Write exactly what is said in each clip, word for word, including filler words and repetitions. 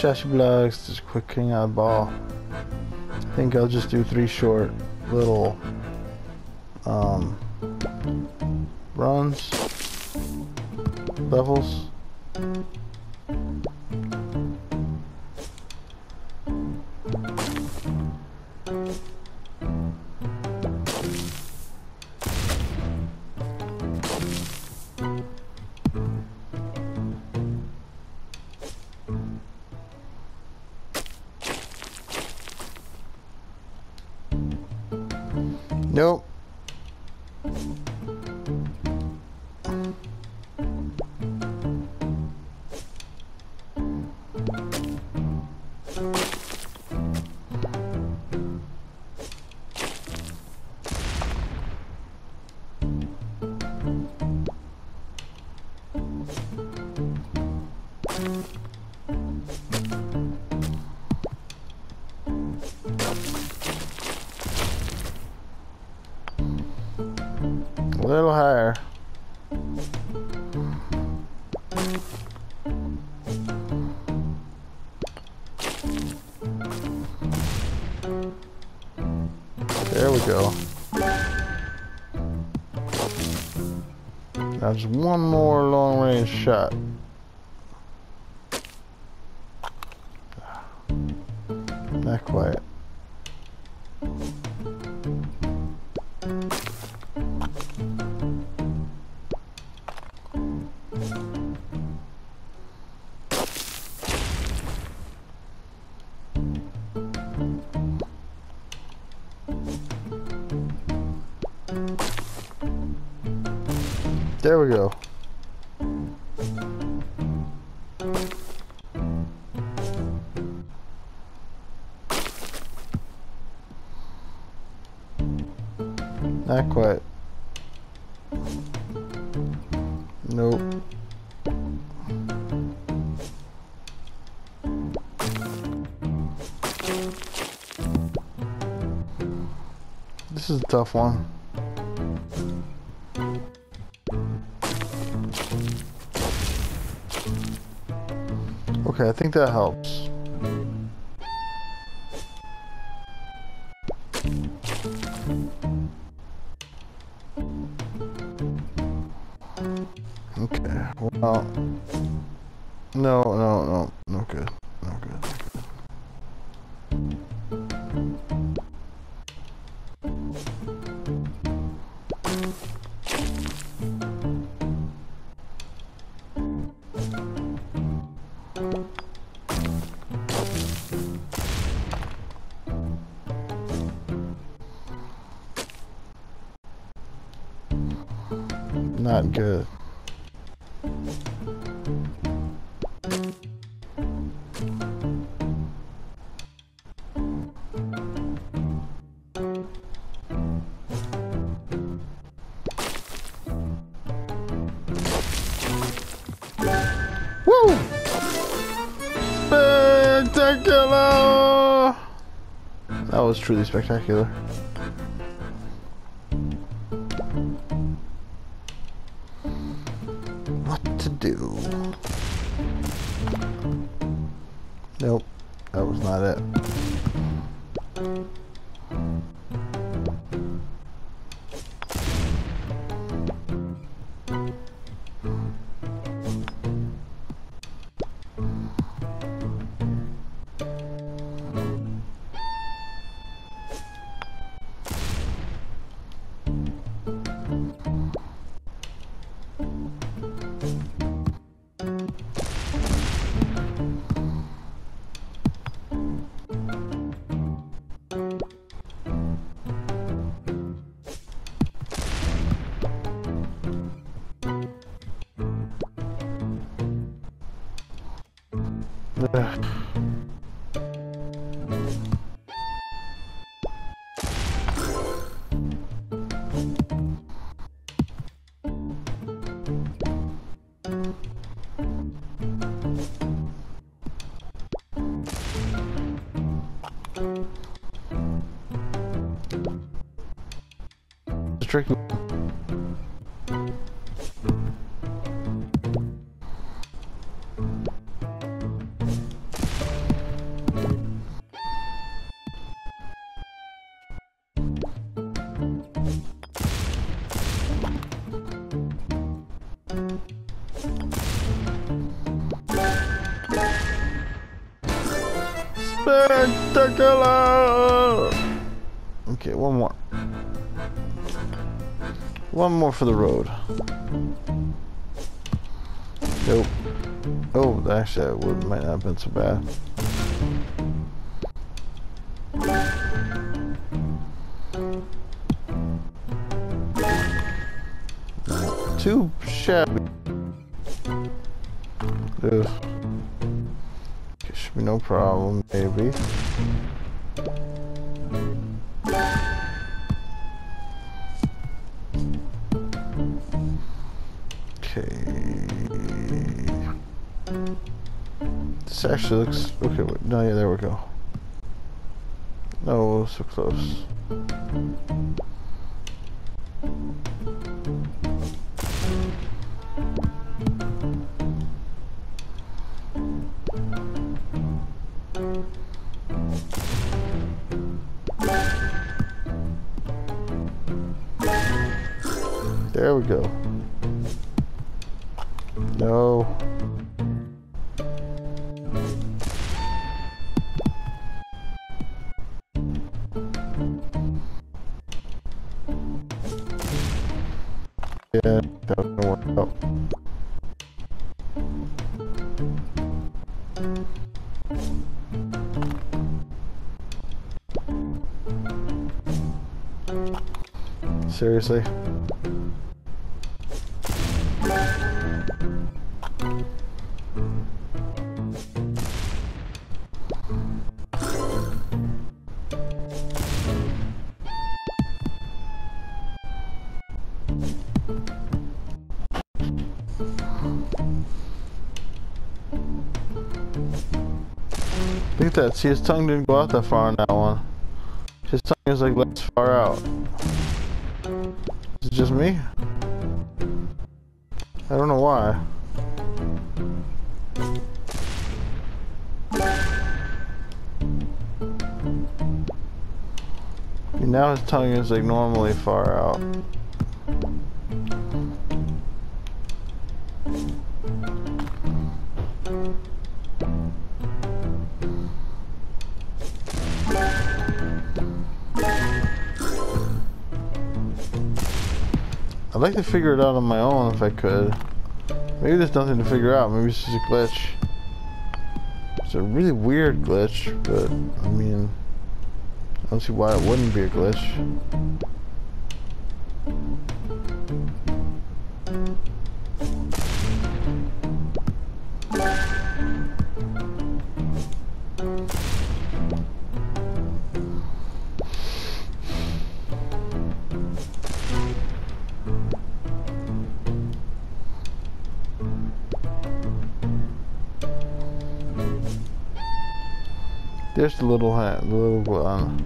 chassis blocks, just quick king out ball. I think I'll just do three short little um, runs, levels. Nope. A little higher. There we go. Now just one more long range shot. Not quite. There we go. Not quite. Nope. This is a tough one. Okay, I think that helps. Okay, well, no, no, no, no good, no good, no good. Not good. Woo! Spectacular! That was truly spectacular. What to do? Nope, that was not it. Ugh. It's tricky. Spectacular! Okay, one more. One more for the road. Nope. Oh, actually, that would might not have been so bad. Too shabby. Ugh. Okay, should be no problem, maybe. This actually looks okay. Wait, no, yeah, there we go. No, so close. There we go. No. Yeah, that doesn't work out. Seriously? Look at that, see his tongue didn't go out that far on that one. His tongue is like less far out. Is it just me? I don't know why. Now his tongue is like normally far out. I'd like to figure it out on my own if I could. Maybe there's nothing to figure out. Maybe it's just a glitch. It's a really weird glitch, but I mean, I don't see why it wouldn't be a glitch. There's the little hand, the little um,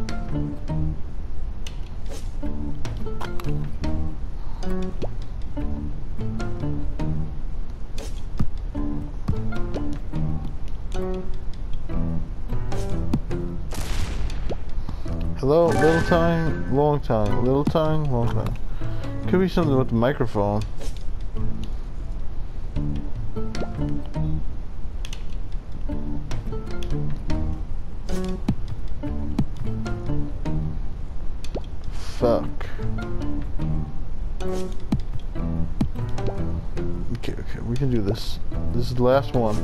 hello, little tongue, long tongue, little tongue, long tongue. Could be something with the microphone. Fuck. Okay, okay, we can do this. This is the last one.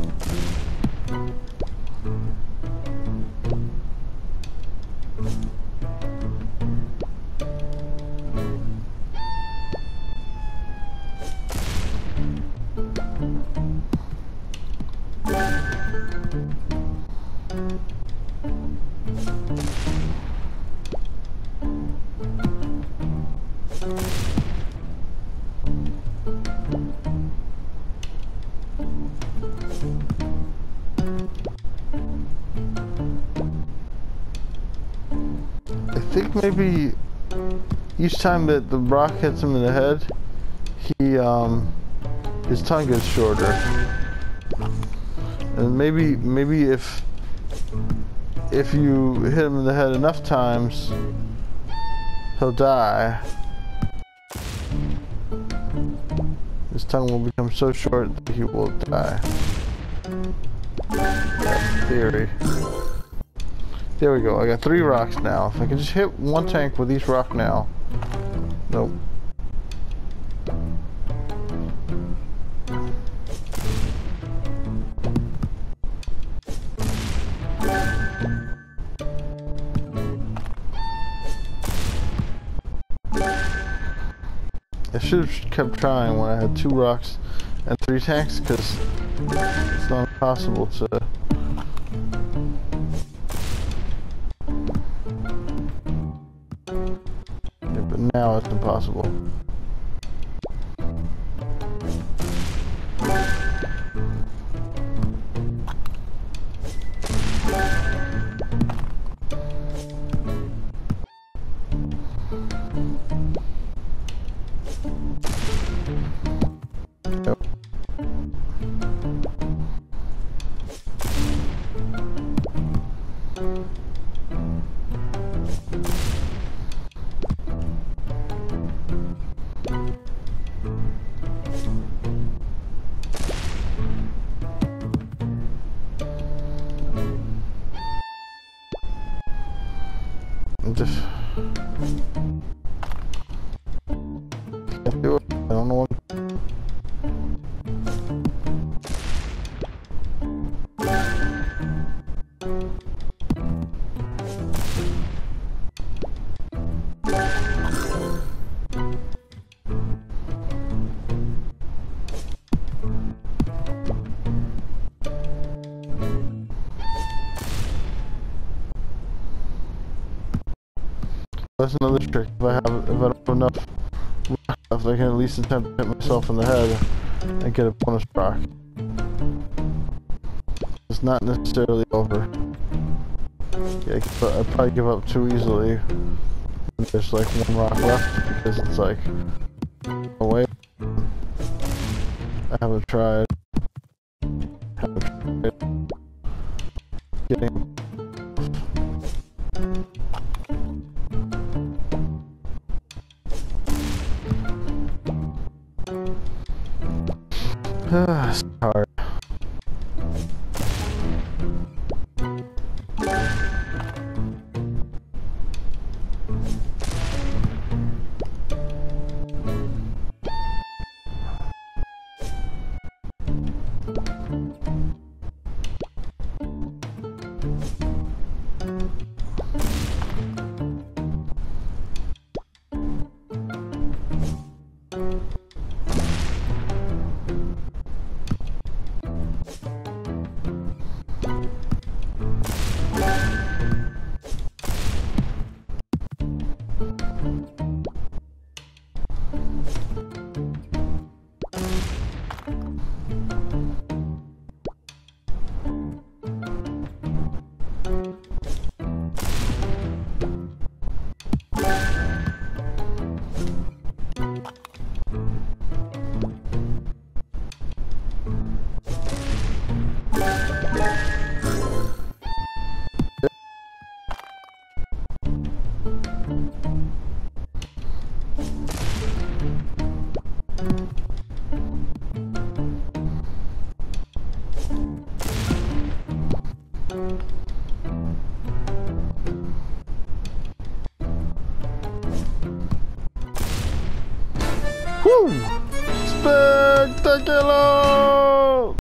I think maybe each time that the rock hits him in the head, he um his tongue gets shorter. And maybe maybe if if you hit him in the head enough times, he'll die. His tongue will become so short that he will die. That's the theory. There we go. I got three rocks now. If I can just hit one tank with each rock now. Nope. I should have kept trying when I had two rocks and three tanks, because it's not possible to. Yeah, but now it's impossible. Yep. I'm just can't do it. I don't know what. That's another trick. If I have, if I don't have enough rock left, I can at least attempt to hit myself in the head and get a bonus rock. It's not necessarily over. Yeah, but I'd probably give up too easily when there's like one rock left, because it's like, no way. I haven't tried. Haven't tried getting. It's hard. Woo! Spectacular!